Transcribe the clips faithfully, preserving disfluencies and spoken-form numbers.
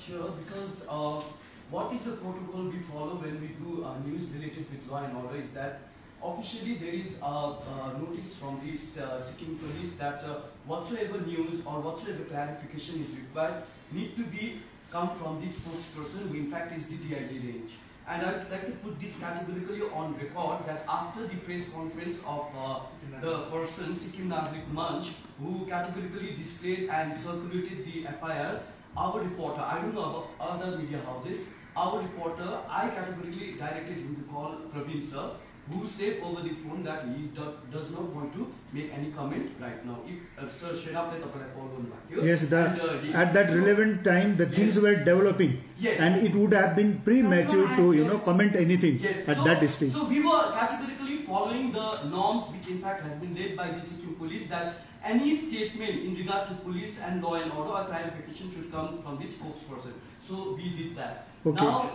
sure because uh, what is the protocol we follow when we do uh, news related with law and order is that officially there is a, a notice from this uh, Sikkim police that uh, whatsoever news or whatsoever clarification is required need to be come from this spokesperson who in fact is the D I G range. And I would like to put this categorically on record that after the press conference of uh, the person, Sikkim Nagrik Manch, who categorically displayed and circulated the F I R, our reporter, I don't know about other media houses, our reporter, I categorically directed him to call Praveen sir, who said over the phone that he do, does not want to make any comment right now. If uh, Sir Sherap let call on back here. Yes, that, and, uh, he, at that so, relevant time, the things yes. were developing, yes. and it would have been premature to you yes. know comment anything yes. at so, that stage. So we were categorically following the norms, which in fact has been laid by the Sikkim police, that any statement in regard to police and law and order or clarification should come from this spokesperson. So we did that. Okay. Now,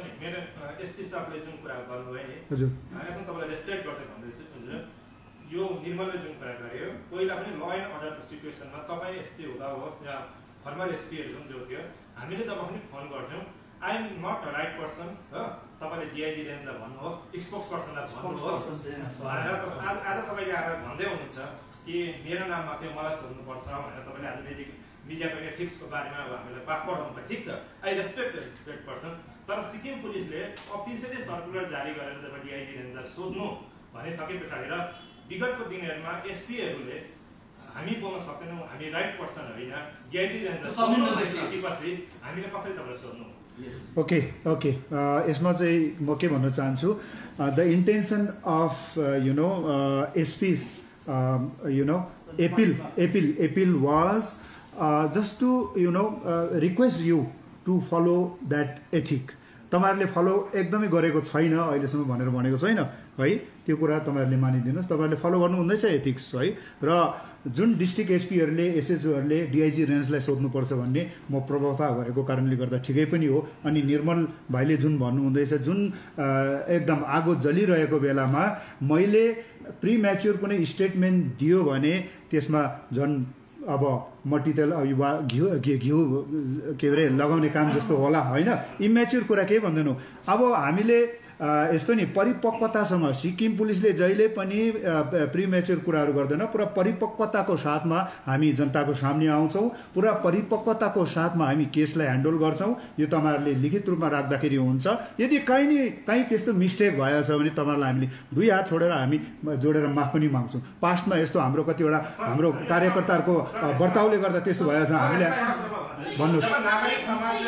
S P साहबले जुन कुरा गर्नुभयो नि हजुर आफ्नो तपाईले state गर्दै भन्दैछु हजुर यो निर्मलले जुन कुरा गर्यो पहिला पनि ल एन्ड अर्डरको सिचुएसनमा तपाई एसपी हुँदा होस् या फर्मर एसपीहरु जुन जो थियो हामीले जब पनि फोन गर्थ्यौं I am not the right person हो तपाईले डीआईजी रेन्जलाई भन्नुहोस् स्पोक्स पर्सनलाई भन्नुहोस् भनेर आज आज तपाईले आएर भन्दै हुनुहुन्छ कि मेरो नाम मात्रै मलाई सोध्नु पर्छ भनेर तपाईले आज मेजिक मिडियाको एथिक्सको बारेमा अब हामीलाई पाठ पढाउनु पर्छ ठीक छ आई रेस्पेक्ट दैट पर्सन तर सिक्किम पुलिसले अफिसियली सर्कुलर जारी गरेर जब डीआईजी रेन्जलाई सोध्नु भनिसके पछाडि र विगतको दिनहरुमा एसपीहरुले हामी बोल्न सक्दैनौं हामी राइट पर्सन होइन डीआईजी रेन्जलाई सोध्नु भनेपछि हामीले कसरी तपाईलाई सोध्नु ओके ओके यसमा चाहिँ म के भन्न चाहन्छु the intention of you know SPs you know appeal appeal appeal was uh, just to you know uh, request you to follow that ethic. तपाईहरुले फलो एकदमै गरेको छैन अहिलेसम्म भनेर भनेको छैन है त्यो कुरा तपाईहरुले मानिदिनुस् तपाईहरुले फलो गर्नु हुँदैछ एथिक्स है र जुन डिस्ट्रिक्ट एसपीहरुले एसएचओहरुले डीआईजी रेन्जलाई सोध्नु पर्छ भन्ने म प्रभावता भएको कारणले गर्दा ठिकै पनि हो अनि निर्मल भाइले जुन भन्नु हुँदैछ जुन एकदम आगो जलिरहेको बेलामा मैले प्रिम्याच्योर कुनै स्टेटमेन्ट दियो भने त्यसमा झन् अब मट्टीतेल वा घिउ घिउ के अरे लगाउने काम जस्तो होला हैन इम्याच्योर कुरा के भन्दैनौ अब हामीले यस्तो नि परिपक्वतासँग सिक्किम पुलिसले जहिले पनि प्रिम्याच्योर कुराहरू गर्दैन पुरा परिपक्वताको साथमा हामी जनताको सामने आउँछौं पुरा परिपक्वताको साथमा हामी केसलाई ह्यान्डल गर्छौं यो तपाईहरुले लिखित रूपमा राख्दाखेरि हुन्छ यदि कहीं नि कहीं त्यस्तो मिस्टेक भएछ भने तपाईहरुलाई हामीले दुई हात छोडेर हामी जोडेर माफ पनि माग्छौं पास्टमा यस्तो हाम्रो कतिवटा हाम्रो कार्यकर्ताहरुको वर्ताउले गर्दा त्यस्तो भएछ हामीले भन्नुस् नागरिक समाजले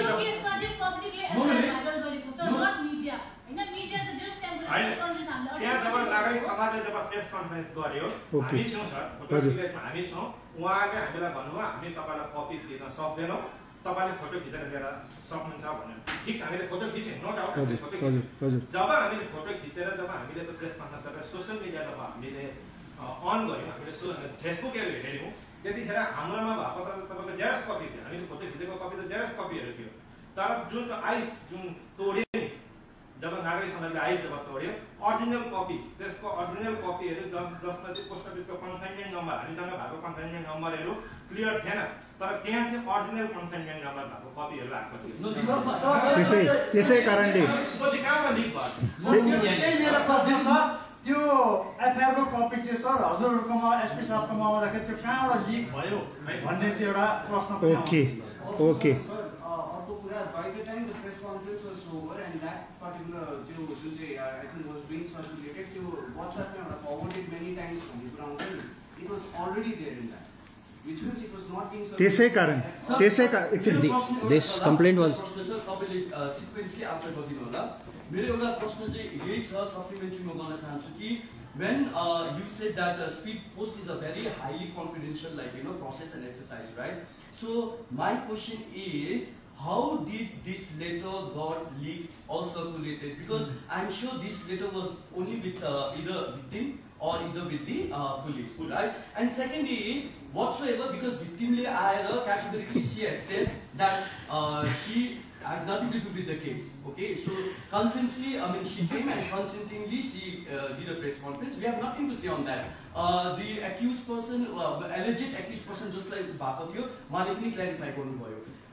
त्यहाँ जब नागरिक समाजले जब प्रेस कन्फरेन्स गर्यो हामी छौं सर हामी छौं उहाँले हामीलाई भन्नुभयो हामी तपाईलाई कपी दिन सक्दैनौं तपाईले फोटो खिचेर लिएर सक्नुहुन्छ भनेर ठीक हामीले फोटो खिच्यौं नो डाउट फोटो खिच्यौं जब हामीले फोटो खिचेर जब हामीले त प्रेस कन्फरेन्स गरेर सोशल मिडिया जब हामीले अन गर्यौं हामीले फेसबुकहरु हेर्यौं त्यतिखेर हाम्रोमा भएको त तपाईको जेरक्स कपी थियो हामीले फोटो खिचेको कपी त जेरक्स कपीहरु थियो तर जुन आइस जुन तोड्यो जब नागरिक समाजले आइस जब तोड्यो ओरिजिनल कपी त्यसको ओरिजिनल कपीहरु जसमा चाहिँ पोस्ट अफिसको कन्साइनमेन्ट नम्बर हामीसँग भएको कन्साइनमेन्ट नम्बरहरु क्लियर थिएन तर त्यहाँ चाहिँ ओरिजिनल कन्साइनमेन्ट नम्बर भएको कपीहरु आएको थियो त्यसै त्यसै कारणले सोची कहाँबाट लिक भयो त्यो एफआईआर को कपी चाहिँ सर हजुरहरुकोमा एसपी साहबकोमा आउँदाखेरि त्यो कहाँबाट लिक भयो भन्ने चाहिँ एउटा प्रश्न okay okay by the time the press conference was over and that particular त्यो जुन चाहिँ I think was being circulated त्यो WhatsApp मा forwarded many times भन्ने कुरा आउँछ नि it was already there in that which means it was not being circulated त्यसै कारण त्यसै कारण actually this complaint was तपाईले सिक्वेन्सली आन्सर गरिदिनु होला मेरो एउटा प्रश्न चाहिँ यही छ सप्लिमेन्टरी म गर्न चाहन्छु कि when uh, you said that uh, speed post is a very highly confidential like you know process and exercise right so my question is how did this letter got leaked or circulated because I'm sure this letter was only with uh, either victim or either with the uh, police right and second is whatsoever because victimly I categorically she has said that uh, she has nothing to do with the case okay so consently I mean she came and consentingly she uh, did a press conference we have nothing to say on that uh, the accused person uh, alleged accused person just like bhako थियो उहाँले पनि clarify गर्नुभयो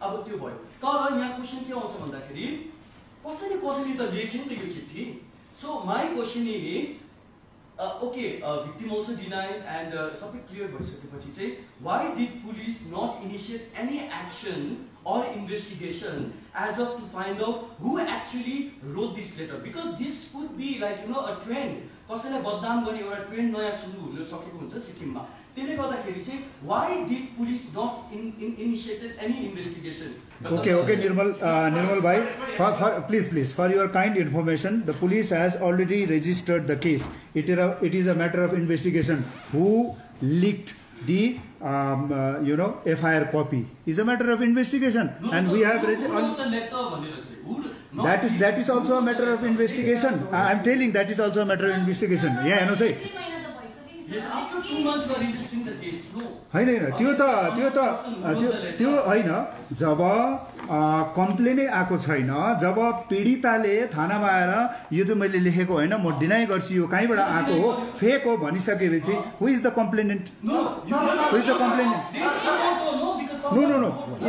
अब त्यो भयो तर यहाँ question के आउँछ भन्दाखेरि कसैले कसैले त लेख्यो नि त यो चिठी so my question is okay victim also denied and सबै क्लियर भइसकेपछि चाहिँ why did police not initiate any action or investigation as of to find out who actually wrote this letter because this could be like you know a trend कसैलाई बदनाम गर्ने एउटा trend नयाँ सुरु हुन सकेको हुन्छ सिक्किममा त्यसले गर्दाखेरि चाहिँ why did police not in, in initiated any investigation okay okay Nirmal uh, Nirmal bhai for, for please please for your kind information the police has already registered the case it is a, it is a matter of investigation who leaked the um, uh, you know F I R copy is a matter of investigation no, and so we have who, who on, wrote the letter भनेर चाहिँ who that is that is also a matter of investigation I am telling that is also a matter of investigation yeah हेर्नु है yes after two months for registering the case no हैन हैन त्यो त त्यो त त्यो त्यो हैन जब कम्प्लेनै आएको छैन जब पीडिताले थानामा आएर यो चाहिँ मैले लेखेको होइन म डिनाइ गर्छु यो कहीँबाट आएको हो फेक हो भनिसकेपछि who is the complainant who is the complainant no no no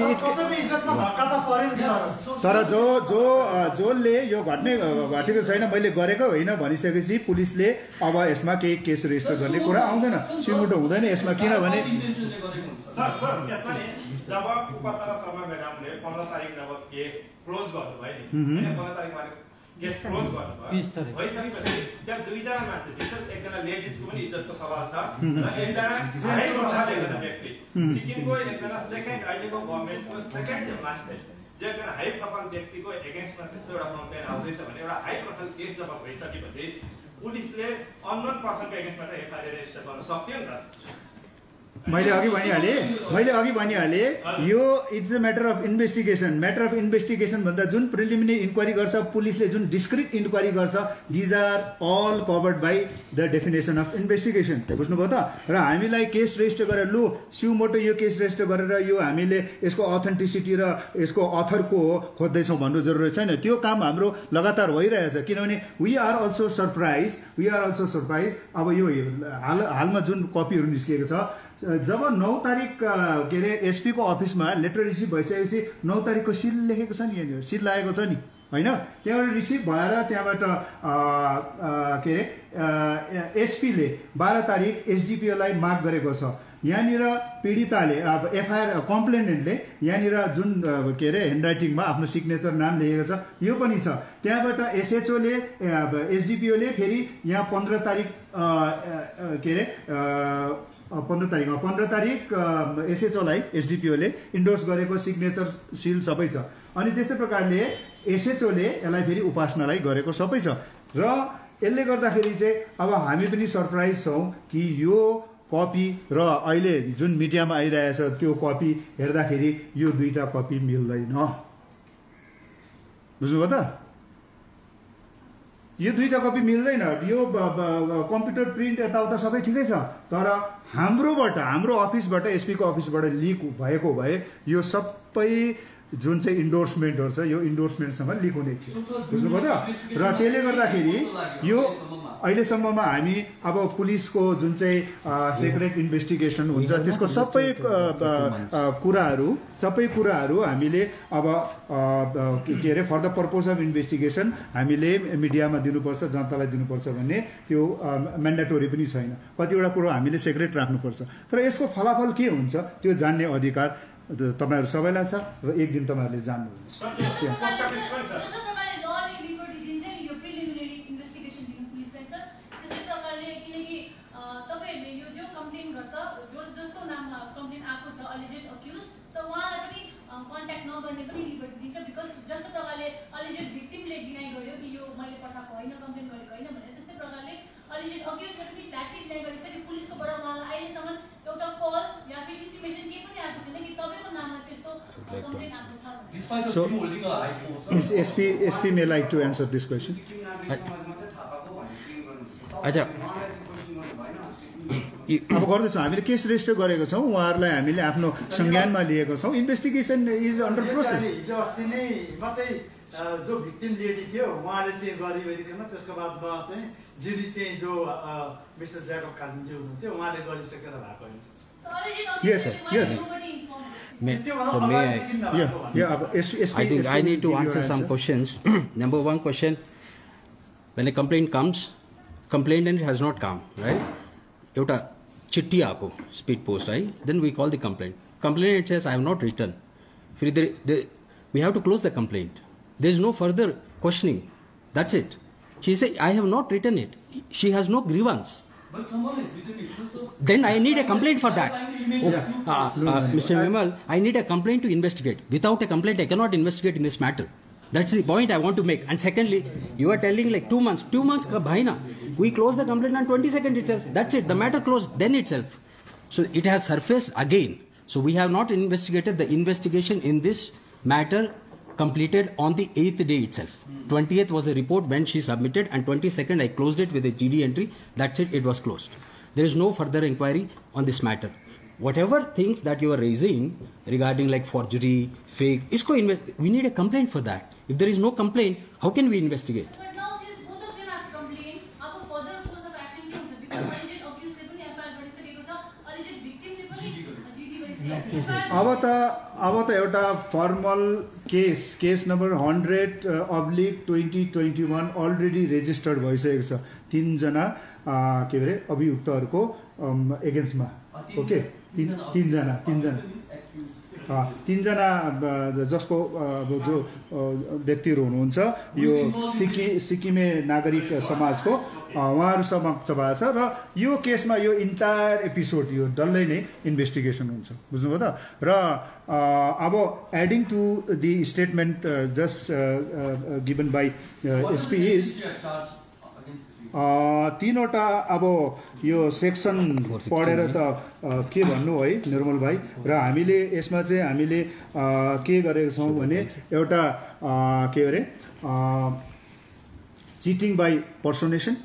तर जो जो जसले यो घट्ने घटेको छैन मैले गरेको होइन भनिसकेपछि पुलिसले अब यसमा केही केस रेजिस्टर गर्ने कुरा आउँदैन सिमुटो हुँदैन यसमा किनभने जब उपसरा शर्मा म्याडमले पन्ध्र तारिक जब केस क्लोज गर्नुभयो नि हैन पन्ध्र तारिक माने केस क्लोज गर्नुभयो भइसकेपछि त्यहाँ दुईजना मान्छे विशेष एकजना लेडिजको पनि इज्जतको सवाल छ र एकजना हाई प्रोफाइल एकजना व्यक्ति सिक्किमको एकजना सेकेन्ड अहिलेको गभर्नमेन्टको सेकेन्ड मान्छे जो एकजना हाई प्रोफाइल व्यक्तिको एगेन्स्टमा त्यस्तो एउटा कम्प्लेन आउँदैछ भने एउटा हाई प्रोफाइल केस जब भइसकेपछि पुलिसले अननोन पर्सनको एगेन्स्टमा त एफआइआर रेजिस्टर गर्न सक्थ्यो नि त मैले अघि भनिहालेँ मैले अघि भनिहालेँ यो it's a matter of investigation matter of investigation भन्दा जुन प्रिलिमिनरी इन्क्वायरी गर्छ पुलिसले जुन डिस्क्रिट इन्क्वायरी गर्छ these are all covered by the definition of investigation बुझ्नुभयो त र हामीलाई केस रेजिस्टर गरेर लु सिउमोटो यो केस रेजिस्टर गरेर यो हामीले यसको अथेन्टिसिटी र यसको अथरको हो खोज्दैछौँ भन्नु जरुरी छैन त्यो काम हाम्रो लगातार भइरहेछ किनभने we are also surprise we are also surprise अब यो हाल हालमा जुन कपीहरू निस्किएको छ जब नौ तारिक के अरे एसपीको अफिसमा लेटर रिसिभ भइसकेपछि नौ तारिकको सिल लेखेको छ नि यहाँनिर सिल लागेको छ नि होइन त्यहाँबाट रिसिभ भएर त्यहाँबाट के अरे एसपीले बाह्र तारिक एसडिपिओलाई माग गरेको छ यहाँनिर पीडिताले अब एफआइआर कम्प्लेनेन्टले यहाँनिर जुन के अरे ह्यान्डराइटिङमा आफ्नो सिग्नेचर नाम लेखेको छ यो पनि छ त्यहाँबाट एसएचओले एसडिपिओले फेरि यहाँ पन्ध्र तारिक के अरे पन्ध्र तारिकमा पन्ध्र तारिक एसएचओलाई एसडिपिओले इन्डोर्स गरेको सिग्नेचर सिल सबै छ अनि त्यस्तै प्रकारले एसएचओले यसलाई फेरि उपासनालाई गरेको सबै छ र यसले गर्दाखेरि चाहिँ अब हामी पनि सरप्राइज छौँ कि यो कपी र अहिले जुन मिडियामा आइरहेछ त्यो कपी हेर्दाखेरि यो दुईटा कपी मिल्दैन बुझ्नुभयो त यो दुईटा कपी मिल्दैन यो कम्प्युटर प्रिन्ट यताउता सबै ठिकै छ तर हाम्रोबाट हाम्रो अफिसबाट एसपीको अफिसबाट लिक भएको भए यो सबै जुन चाहिँ इन्डोर्समेन्टहरू छ यो इन्डोर्समेन्टसँग लिक हुने थियो बुझ्नुभयो त र त्यसले गर्दाखेरि यो अहिलेसम्ममा हामी अब पुलिसको जुन चाहिँ सेक्रेट इन्भेस्टिगेसन हुन्छ त्यसको सबै कुराहरू सबै कुराहरू हामीले अब के अरे for the purpose of investigation हामीले मिडियामा दिनुपर्छ जनतालाई दिनुपर्छ भन्ने त्यो म्यान्डेटोरी पनि छैन कतिवटा कुरो हामीले सेक्रेट राख्नुपर्छ तर यसको फलाफल के हुन्छ त्यो जान्ने अधिकार तपाईहरु सबैलाई छ र एक दिन तपाईहरुले जान्नुहुन्छ कन्ट्याक्ट नगर्ने पनि लिबर्टी दिन्छ बिकज जस्तो प्रकारले अलिजेड भिक्टिमले डिनाइ गर्यो कि यो मैले पठाएको होइन कम्प्लेन गरेको होइन भने त्यस्तै प्रकारले अलिजेड अक्युजले पनि फ्ल्याटली डिनाइ गरेको छ कि पुलिसकोबाट उहाँलाई अहिलेसम्म एउटा कल या फिर इन्टिमेसन केही पनि आएको छैन कि तपाईँको नाममा चाहिँ यस्तो कम्प्लेन आएको छ So, is S P S P may like to answer this question. अच्छा अब गर्दैछौँ हामीले केस रेजिस्टर गरेको छौँ उहाँहरूलाई हामीले आफ्नो संज्ञानमा लिएको छौँ इन्भेस्टिगेसन इज अन्डर प्रोसेस हिजो अस्ति नै मात्रै जो भिक्टिम लेडी थियो उहाँले चाहिँ गरिवरिकन त्यसको बादमा चाहिँ जिडी चाहिँ जो मिस्टर ज्याकब कालिन्जी हुनुहुन्थ्यो उहाँले गरिसकेर भएको हुन्छ So alleged Yes, accusation, why yes. is nobody informed? May, so may I? Yeah, yeah. अब S SP I think I need to answer some questions. Number one question: when a complaint comes, complainant has not come, right? एउटा चिट्ठी आको speed post, right? Then we call the complaint. Complainant says, I have not written. We have to close the complaint. There is no further questioning. That's it. She said, I have not written it. She has no grievance. But someone has written it. So Then I need a complaint for that. Yeah. Uh, uh, Mister Vimal, I need a complaint to investigate. Without a complaint, I cannot investigate in this matter. That's the point I want to make. And secondly, you are telling like two months. Two months, bhaina. We close the complaint on twenty-second itself. That's it. The matter closed then itself. So it has surfaced again. So we have not investigated. The investigation in this matter completed on the eighth day itself. twentieth was the report when she submitted, and twenty-second I closed it with a G D entry. That's it. It was closed. There is no further inquiry on this matter. Whatever things that you are raising regarding like forgery, fake, isko invest- we need a complaint for that. If there is no complaint, how can we investigate? But now since both of them have complained, अब further course of action के हुन्छ because alleged accused ले पनि F I R गरिसकेको छ, alleged victim ले पनि G D गरिसकेको छ. अब त अब त एउटा formal case case number hundred oblique twenty twenty one already registered भइसकेको छ तिनजना के अरे अभियुक्तहरूको एगेन्स्टमा. ओके तिन तिनजना तिनजना तिनजना जसको जो व्यक्तिहरू हुनुहुन्छ यो सिक्कि सिक्किमे नागरिक समाजको उहाँहरू समक्ष भएको छ र यो केसमा यो इन्टायर एपिसोड यो डल्लै नै इन्भेस्टिगेसन हुन्छ. बुझ्नुभयो त. र अब adding to the statement just given by SP is तीनवटा अब यो सेक्सन पढेर त के भन्नु है निर्मल भाइ. र हामीले यसमा चाहिँ हामीले के गरेका छौँ भने एउटा के अरे cheating by personation,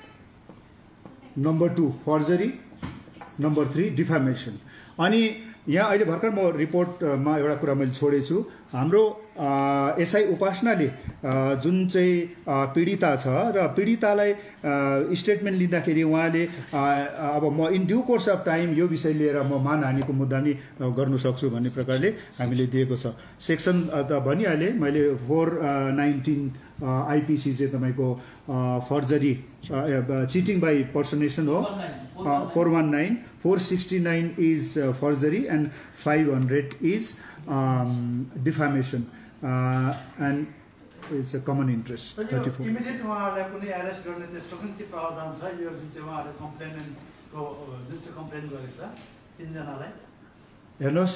number two forgery, number three defamation. अनि यहाँ अहिले भर्खर म रिपोर्टमा एउटा कुरा मैले छोडेको छु. हाम्रो एसआई उपासनाले जुन चाहिँ पीडिता छ र पीडितालाई स्टेटमेन्ट लिँदाखेरि उहाँले अब म in due course of time यो विषय लिएर म मानहानिको मुद्दा नि गर्नु सक्छु भन्ने प्रकारले हामीले दिएको छ. सेक्सन त भनिहालेँ मैले फोर नाइन्टिन आइपिसी चाहिँ तपाईँको फर्जरी चिटिङ बाई पर्सोनेसन हो. Four one nine four sixty nine is forgery and five hundred is defamation and it's a common interest. Thirty four immediate उहाँहरूलाई कुनै एरेस्ट गर्ने त्यस्तो पनि के प्रावधान छ यो जुन चाहिँ उहाँहरूले कम्प्लेनेन्टको जुन चाहिँ कम्प्लेन गरेको छ तिनजनालाई? हेर्नुहोस्,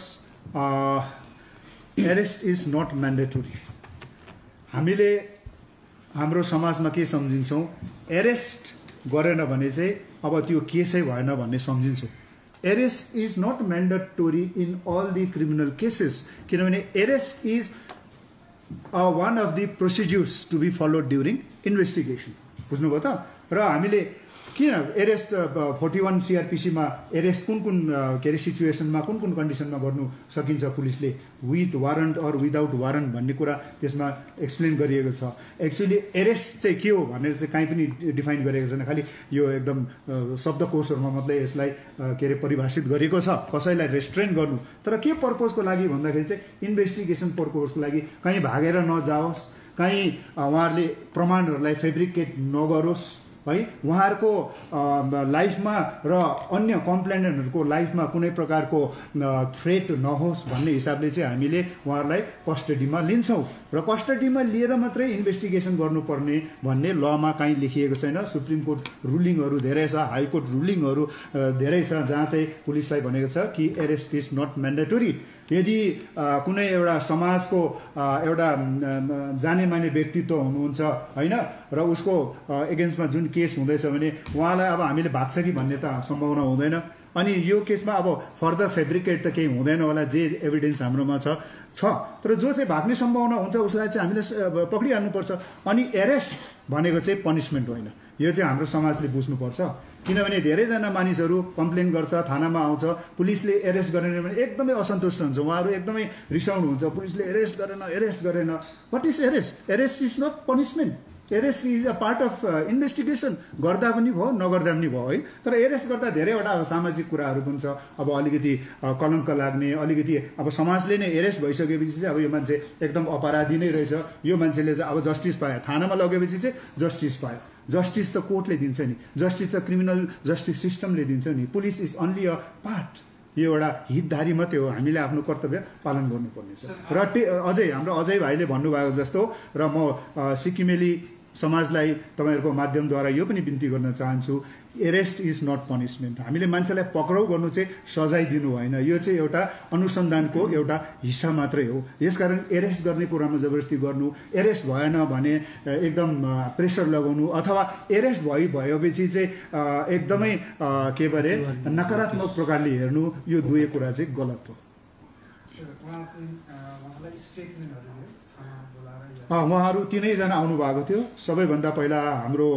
एरेस्ट इज नट म्यान्डेटोरी. हामीले हाम्रो समाजमा के सम्झिन्छौँ, एरेस्ट गरेन भने चाहिँ अब त्यो केसै भएन भन्ने सम्झिन्छौँ. Arrest is not mandatory in all the criminal cases, किनभने arrest is one of the procedures to be followed during investigation. बुझ्नुभयो त. र हामीले किन एरेस्ट फोर्टी वान सिआरपिसीमा एरेस्ट कुन कुन के अरे सिचुएसनमा कुन कुन कन्डिसनमा गर्नु सकिन्छ पुलिसले, with warrant or without warrant भन्ने कुरा त्यसमा एक्सप्लेन गरिएको छ. एक्चुअली एरेस्ट चाहिँ के हो भनेर चाहिँ कहीँ पनि डिफाइन गरेको छैन. खालि यो एकदम शब्दकोशहरूमा मात्रै यसलाई के अरे परिभाषित गरेको छ कसैलाई रेस्ट्रेन गर्नु. तर के पर्पजको लागि भन्दाखेरि चाहिँ इन्भेस्टिगेसन पर्पजको लागि, कहीँ भागेर नजाओस्, कहीँ उहाँहरूले प्रमाणहरूलाई फेब्रिकेट नगरोस् है, उहाँहरूको लाइफमा र अन्य कम्प्लेनेन्टहरूको लाइफमा कुनै प्रकारको थ्रेट नहोस् भन्ने हिसाबले चाहिँ हामीले उहाँहरूलाई कस्टडीमा लिन्छौँ. र कस्टडीमा लिएर मात्रै इन्भेस्टिगेसन गर्नुपर्ने भन्ने लमा कहीँ लेखिएको छैन. सुप्रिम कोर्ट रुलिङहरू धेरै छ, हाइकोर्ट रुलिङहरू धेरै छ जहाँ चाहिँ पुलिसलाई भनेको छ कि एरेस्ट इज नट म्यान्डेटोरी. यदि कुनै एउटा समाजको एउटा जाने माने व्यक्तित्व हुनुहुन्छ होइन र उसको एगेन्स्टमा जुन केस हुँदैछ भने उहाँलाई अब हामीले भाग्छ कि भन्ने त सम्भावना हुँदैन. अनि यो केसमा अब फर्दर फेब्रिकेट त केही हुँदैन होला, जे एभिडेन्स हाम्रोमा छ छ तर जो चाहिँ भाग्ने सम्भावना हुन्छ उसलाई चाहिँ हामीले पक्रिहाल्नुपर्छ. अनि एरेस्ट भनेको चाहिँ पनिसमेन्ट होइन, यो चाहिँ हाम्रो समाजले बुझ्नुपर्छ. किनभने धेरैजना मानिसहरू कम्प्लेन गर्छ, थानामा आउँछ, पुलिसले एरेस्ट गरेन भने एकदमै असन्तुष्ट हुन्छ, उहाँहरू एकदमै रिसाउनुहुन्छ, पुलिसले एरेस्ट गरेन एरेस्ट गरेन. What is arrest? Arrest is not punishment. Arrest is a part of investigation गर्दा पनि भयो नगर्दा पनि भयो है तर एरेस्ट गर्दा धेरैवटा अब सामाजिक कुराहरू पनि छ अब अलिकति कलङ्क लाग्ने अलिकति अब समाजले नै एरेस्ट भइसकेपछि चाहिँ अब यो मान्छे एकदम अपराधी नै रहेछ यो मान्छेले चाहिँ अब जस्टिस पायो थानामा लगेपछि चाहिँ जस्टिस पायो जस्टिस त कोर्टले दिन्छ नि जस्टिस त क्रिमिनल जस्टिस सिस्टमले दिन्छ नि police is only a part यो एउटा हितधारी मात्रै हो हामीले आफ्नो कर्तव्य पालन गर्नुपर्ने छ र अझै हाम्रो अजय भाइले भन्नुभएको जस्तो र म सिक्किमेली समाजलाई तपाईहरुको माध्यमद्वारा यो पनि बिन्ती गर्न चाहन्छु एरेस्ट इज नट पनिशमेन्ट हामीले मान्छेलाई पक्राउ गर्नु चाहिँ सजाय दिनु होइन यो चाहिँ एउटा अनुसन्धानको एउटा हिस्सा मात्रै हो यसकारण एरेस्ट गर्ने कुरामा जबरजस्ती गर्नु एरेस्ट भएन भने एकदम प्रेसर लगाउनु अथवा एरेस्ट भइ भएपछि चाहिँ एकदमै के भरे नकारात्मक प्रकारले हेर्नु यो दुवै कुरा चाहिँ गलत हो उहाँहरू तीनैजना आउनु भएको थियो सबैभन्दा पहिला हाम्रो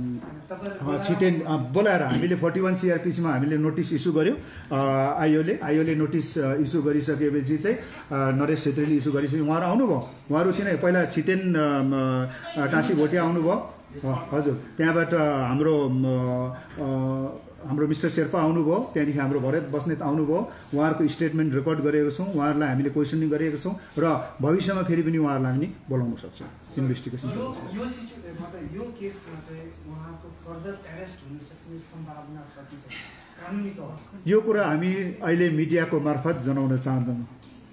छिटेन बोलाएर हामीले फोर्टी वान सिआरपिसीमा हामीले नोटिस इस्यु गर्यो आयोले आयोले नोटिस इस्यु गरिसकेपछि चाहिँ नरेश छेत्रीले इस्यु गरिसके उहाँहरू आउनुभयो उहाँहरू तिनै पहिला छिटेन टाँसी भोटिया आउनुभयो हजुर त्यहाँबाट हाम्रो हाम्रो मिस्टर शेर्पा आउनुभयो त्यहाँदेखि हाम्रो भरत बस्नेत आउनुभयो उहाँहरूको स्टेटमेन्ट रेकर्ड गरेको छौँ उहाँहरूलाई हामीले क्वेसनिङ गरेको छौँ र भविष्यमा फेरि पनि उहाँहरूलाई हामी बोलाउन सक्छौँ इन्भेस्टिगेसन यो केसमा चाहिँ उहाँको फर्दर एरेस्ट हुन सक्ने सम्भावना छ कि कानुनी तहमा यो कुरा हामी अहिले मिडियाको मार्फत जनाउन चाहदैनौँ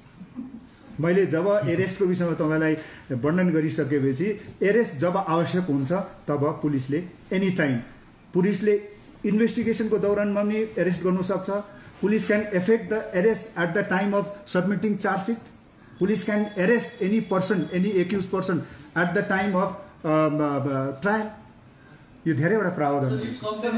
मैले जब एरेस्टको विषयमा तपाईँलाई वर्णन गरिसकेपछि एरेस्ट जब आवश्यक हुन्छ तब पुलिसले एनी टाइम पुलिसले इन्भेस्टिगेसनको दौरानमा पनि एरेस्ट गर्नु सक्छ police can effect the arrest at the time of submitting chargesheet police can arrest any person any accuse person at the time of trial यो धेरैवटा प्रावधान छ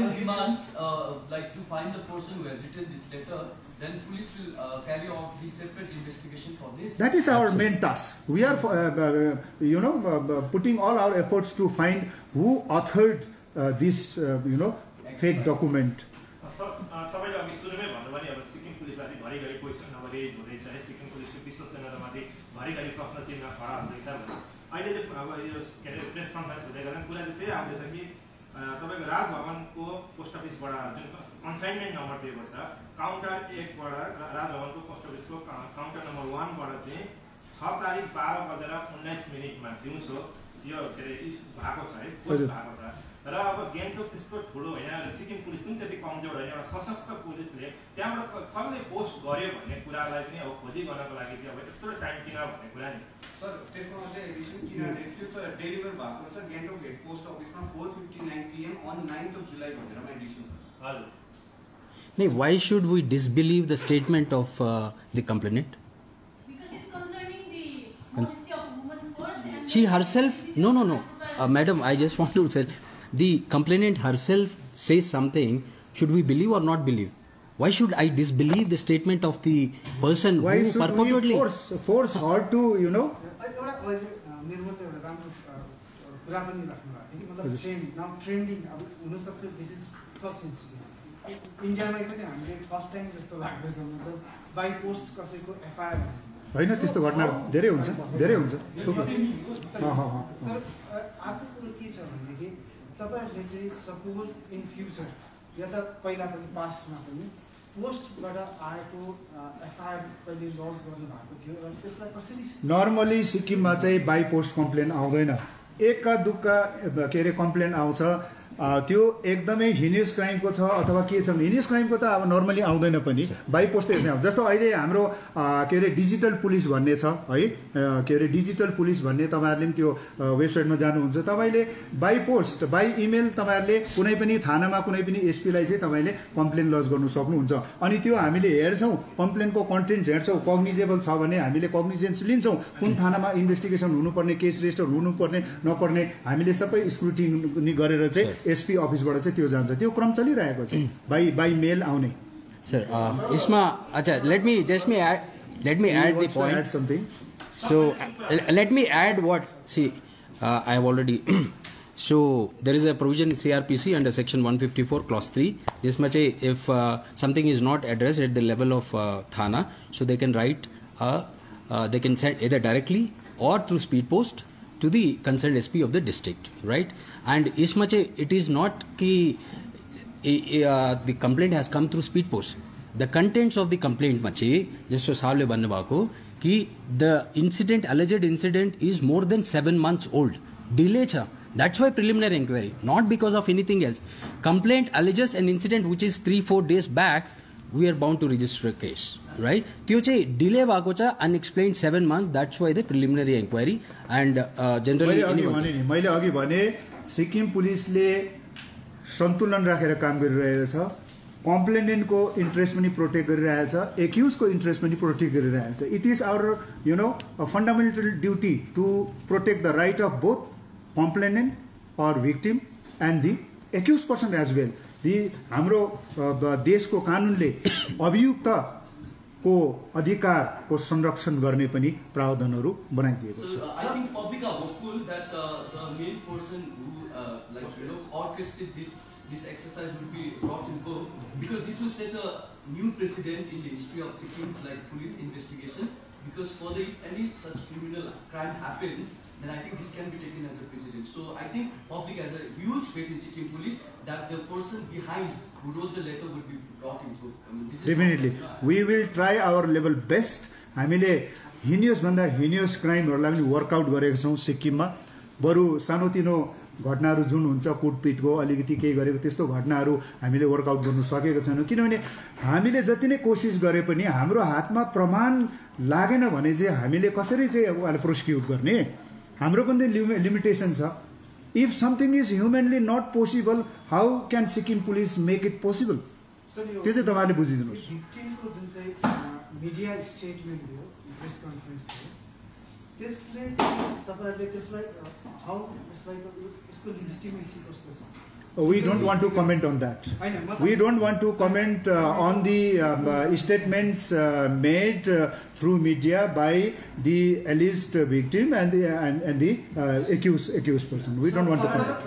like you find the person who has written this letter then police will uh, carry out the separate investigation for this that is our Absolutely. main task we are uh, uh, you know uh, putting all our efforts to find who authored uh, this uh, you know fake document तपाईले अघि सुरुमै भन्नुभयो नि अब सिक्किम पुलिसमाथि घरिघरि question number raise हुँदैछ है सिक्किम पुलिसको विश्वसनीयतामाथि घरिघरि प्रश्न चिन्ह खडा हुँदैछ भने अहिले चाहिँ अब यो के अरे प्रेस कन्फरेन्स हुँदै गर्दा कुरा चाहिँ त्यही आउँदैछ कि तपाईँको राजभवनको पोस्ट अफिसबाट जुन कन्साइनमेन्ट नम्बर दिएको छ काउन्टर एकबाट राजभवनको पोस्ट अफिसको काउन्टर नम्बर वानबाट चाहिँ छ तारिक बाह्र बजेर उन्नाइस मिनटमा दिउँसो यो के अरे भएको छ है पोस्ट भएको छ र अब गान्तोक त्यस्तो ठुलो होइन सिक्किम पुलिस पनि त्यति कमजोर होइन एउटा सशक्त पुलिसले त्यहाँबाट कसले पोस्ट गर्यो भन्ने कुरालाई पनि अब खोजी गर्नको लागि चाहिँ अब यस्तो टाइम किन भन्ने कुरा नि सर त्यसमा चाहिँ एडिसन किनभने त्यो त डेलिभर भएको छ गान्तोक हेड पोस्ट अफिसमा four fifty nine PM on ninth of July भनेर एडिसन छ हजुर No, why should we disbelieve the statement of uh, the complainant? Because it's concerning the modesty of a woman first and She herself, no, no, no. Uh, madam, I just want to say, the complainant herself says something, should we believe or not believe? Why should I disbelieve the statement of the person Why who should purportedly... we force, force her to, you know... एउटा अहिले निर्मलले एउटा राम्रो कुरा पनि राख्नु भएको थियो कि मतलब ट्रेन्ड नाउ ट्रेन्डिङ अब हुनसक्छ दिस इज फर्स्ट इन्सिडेन्ट इन्डियामै पनि हामीले फर्स्ट टाइम जस्तो लाग्दैछ मतलब बाई पोस्ट कसैको एफआइआर होइन त्यस्तो घटना धेरै हुन्छ धेरै हुन्छ अर्को कुरो के छ भनेदेखि तपाईँहरूले चाहिँ सपोज इन फ्युचर या त पहिला पनि पास्टमा पनि पोस्टबाट आएको एफआइआर कहिले लज गर्नु भएको थियो र त्यसलाई कसरी नर्मली सिक्किममा चाहिँ बाई पोस्ट कम्प्लेन आउँदैन एकका दुःखका के अरे कम्प्लेन आउँछ त्यो एकदमै हिनियस क्राइमको छ अथवा के छ हिनियस क्राइमको त अब नर्मली आउँदैन पनि बाई पोस्ट त्यसमै आउँछ जस्तो अहिले हाम्रो के अरे डिजिटल पुलिस भन्ने छ है के अरे डिजिटल पुलिस भन्ने तपाईँहरूले पनि त्यो वेबसाइटमा जानुहुन्छ तपाईँले बाई पोस्ट बाई इमेल तपाईँहरूले कुनै पनि थानामा कुनै पनि एसपीलाई चाहिँ तपाईँले कम्प्लेन लज गर्नु सक्नुहुन्छ अनि त्यो हामीले हेर्छौँ कम्प्लेनको कन्टेन्ट हेर्छौँ कग्निजेबल छ भने हामीले कग्निजेन्स लिन्छौँ कुन थानामा इन्भेस्टिगेसन हुनुपर्ने केस रेजिस्टर हुनुपर्ने नपर्ने हामीले सबै स्क्रुटिनी गरेर चाहिँ एसपी अफिसबाट चाहिँ त्यो जान्छ त्यो क्रम चलिरहेको छ बाई बाई मेल आउने सर इसमा अच्छा let me just me add let me add the point something so uh, let me add what see uh, I have already so there is a provision in C R P C under section one fifty-four clause three this much if uh, something is not addressed at the level of uh, thana so they can write uh, uh, they can send either directly or through speed post to the concerned S P of the district, right? And is much it is not ki uh, the complaint has come through speed post. The contents of the complaint machi just so sahle banne bhako ki the incident, alleged incident is more than seven months old. Delay cha. That's why preliminary inquiry, not because of anything else. Complaint alleges an incident which is three four days back. We are bound to register a case, right? त्यो चाहिँ delay भएको छ unexplained seven months. That's why the preliminary inquiry and uh, generally. मैले अघि भने नि मैले अघि भने सिक्किम पुलिसले सन्तुलन राखेर काम गरिरहेको छ. कम्प्लेनेन्टको इन्ट्रेस्ट पनि प्रोटेक्ट गरिरहेको छ, एक्युजको इन्ट्रेस्ट पनि प्रोटेक्ट गरिरहेको छ. It is our you know a fundamental duty to protect the right of both complainant or victim and the accused person as well. The हाम्रो देशको कानुनले अभियुक्तको अधिकारको संरक्षण गर्ने पनि प्रावधानहरू बनाइदिएको छ. So I think public are hopeful that uh, the main person who uh, like you know orchestrated this exercise will be brought in book, because this will set a new precedent in the history of Sikkim like police investigation. Because further, if any such criminal crime happens, then I think this can be taken as a precedent. So I think public has a huge faith in Sikkim police that the person behind who wrote the letter would be brought in book. I mean, this is Definitely, we will try our level best. हामीले heinous भन्दा heinous क्राइमहरूलाई पनि work out गरेका छौँ सिक्किममा. बरु सानोतिनो घटनाहरू जुन हुन्छ कुटपिटको अलिकति केही गरेको त्यस्तो घटनाहरू हामीले वर्कआउट गर्नु सकेको छैनौँ, किनभने हामीले जति नै कोसिस गरे पनि हाम्रो हातमा प्रमाण लागेन भने चाहिँ हामीले कसरी चाहिँ उहाँलाई प्रोसिक्युट गर्ने, हाम्रो पनि लिमिटेसन छ. If something is humanly not possible, how can Sikkim police make it possible? त्यो चाहिँ तपाईँले बुझिदिनुहोस्. भिक्टिमको जुन चाहिँ मिडिया स्टेटमेन्ट हो, प्रेस कन्फरेन्स हो, त्यसले तपाईँहरूले त्यसलाई हाउ यसलाई यसको लेजिटिमेसी कस्तो छ? We don't want to comment on that. We don't want to comment uh, on the um, uh, statements uh, made uh, through media by the alleged victim and the and, and the uh, accused accused person. We don't want to comment.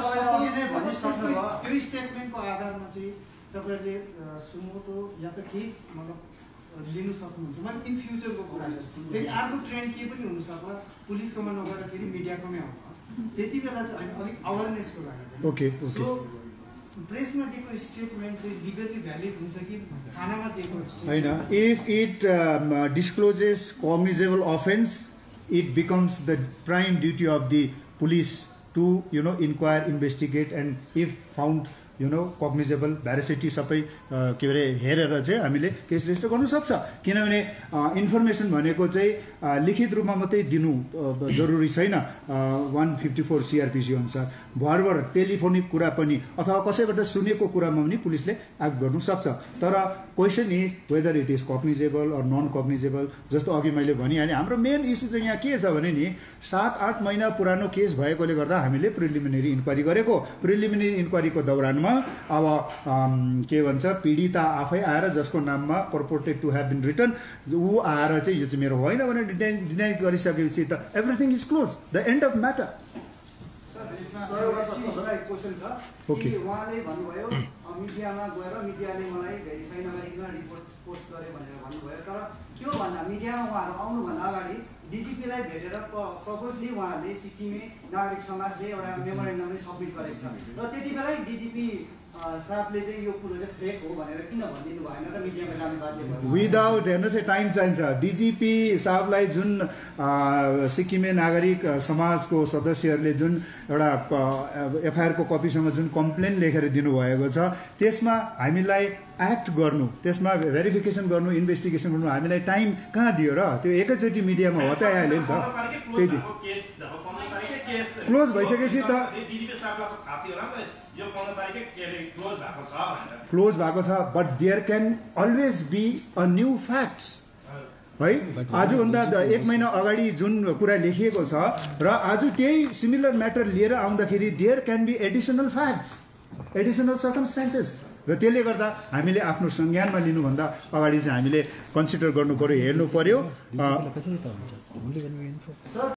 त्यो स्टेटमेन्टको आधारमा चाहिँ तपाईहरुले suo motu या त के मतलब लिनु सक्नुहुन्छ? मतलब इन फ्युचरको कुरा फेरि अर्को ट्रेन्ड के पनि हुन सक्ला, पुलिसकोमा नगएर फेरि मिडियाकोमै आउँछ. त्यति बेला चाहिँ हामी अलिक अवेरनेसको लागि ओके ओके सो प्रेसमा दिएको स्टेटमेन्ट चाहिँ लिगली भ्यालिड हुन्छ कि थानामा दिएको हैन? If it discloses cognizable offence, it becomes the prime duty of the police to you know inquire, investigate and if found you know cognizable veracity सबै के अरे हेरेर चाहिँ हामीले केस रेजिस्टर गर्नु सक्छ. किनभने इन्फर्मेसन भनेको चाहिँ लिखित रूपमा मात्रै दिनु जरुरी छैन. वान फिफ्टी फोर सिआरपिसी अनुसार भरभर टेलिफोनिक कुरा पनि अथवा कसैबाट सुनेको कुरामा पनि पुलिसले एक्ट गर्नु सक्छ. तर question is whether it is cognizable or non cognizable. जस्तो अघि मैले भनिहालेँ, हाम्रो मेन इस्यु चाहिँ यहाँ के छ भने नि सात आठ महिना पुरानो केस भएकोले गर्दा हामीले प्रिलिमिनेरी इन्क्वायरी गरेको. प्रिलिमिनेरी इन्क्वायरीको दौरानमा अब के भन्छ पीडिता आफै आएर जसको नाममा purported to have been written ऊ आएर चाहिँ यो चाहिँ मेरो होइन भनेर डिनाइ डिनाइ गरिसकेपछि त everything is close, the end of matter. Question छ कि उहाँले भन्नुभयो मिडियामा गएर मिडियाले मलाई भेरिफाई नगरिकन रिपोर्ट पोस्ट गरे भनेर भन्नुभयो. तर त्यो भन्दा मिडियामा उहाँहरू आउनुभन्दा अगाडि डिजिपीलाई भेटेर प्रपोजली उहाँहरूले सिक्किमे नागरिक समाजले एउटा मेमोरेन्डम सब्मिट गरेको छ. र त्यति बेलै डिजिपी साहबले चाहिँ यो कुरो चाहिँ फेक हो भनेर किन भनिदिनु भएन र मिडियामा जानु बाध्य भयो? विदाउट हेर्नुहोस् है, टाइम चाहिन्छ. डिजिपी साहबलाई जुन सिक्किमे नागरिक समाजको सदस्यहरूले जुन एउटा एफआइआरको कपीसँग जुन कम्प्लेन लेखेर दिनुभएको छ त्यसमा हामीलाई एक्ट गर्नु, त्यसमा भेरिफिकेसन गर्नु, इन्भेस्टिगेसन गर्नु हामीलाई टाइम कहाँ दियो र? त्यो एकैचोटि मिडियामा हताइहाल्यो नि त. त्यही क्लोज भइसकेपछि त क्लोज भएको छ. But there can always be a new facts है. आजभन्दा एक महिना अगाडि जुन कुरा लेखिएको छ र आज त्यही सिमिलर म्याटर लिएर आउँदाखेरि there can be additional facts, additional circumstances. र त्यसले गर्दा हामीले आफ्नो संज्ञानमा लिनुभन्दा अगाडि चाहिँ हामीले कन्सिडर गर्नु पर्यो, हेर्नु पर्यो.